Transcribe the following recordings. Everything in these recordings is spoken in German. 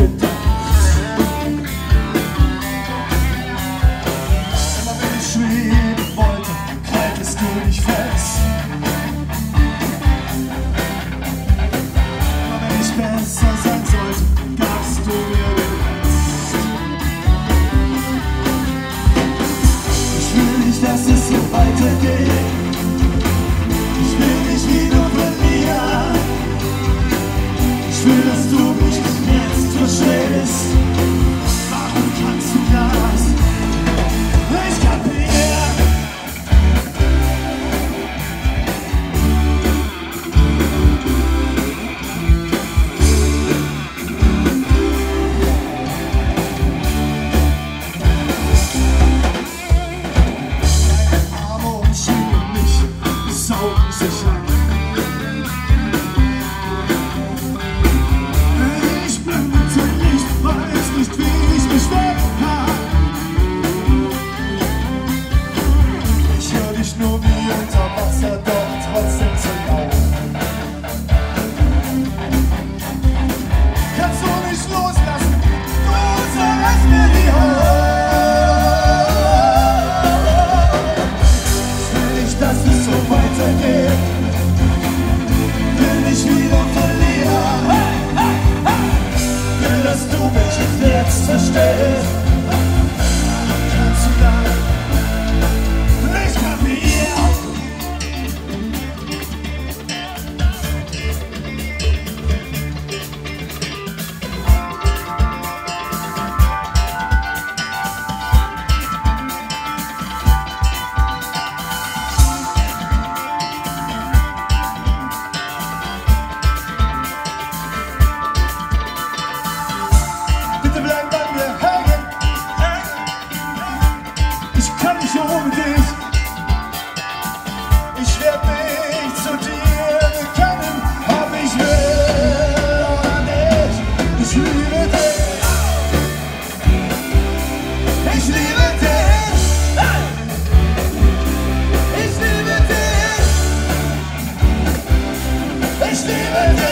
gedacht. Immer wenn ich schweben wollte, kralltest du mich fest. Immer wenn ich besser sein sollte, gabst du mir den Rest. Ich will nicht, dass es so weitergeht. Ich will nicht wieder verlieren. Ich will, dass du mich jetzt verstehst. Warum kannst du das? Ich kapier. Deine Arme umschlingen mich, saugen sich an. Nur wie unter Wasser, doch trotzdem zu laut. Kannst du nicht loslassen, du zerreißt mir die Haut. Ich will nicht, dass es so weitergeht. Will nicht wieder verlieren. Will, dass du mich jetzt verstehst. Kannst du das? Ohne dich. Ich werde nicht zu dir bekennen, ob ich will oder nicht. Ich liebe dich. Ich liebe dich. Ich liebe dich. Ich liebe dich.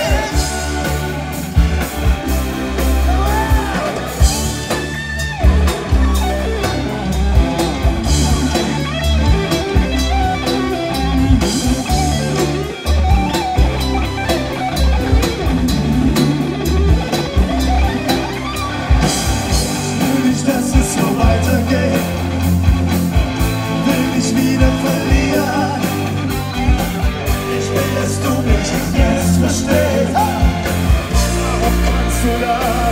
Dass du mich jetzt verstehst. Warum kannst du das?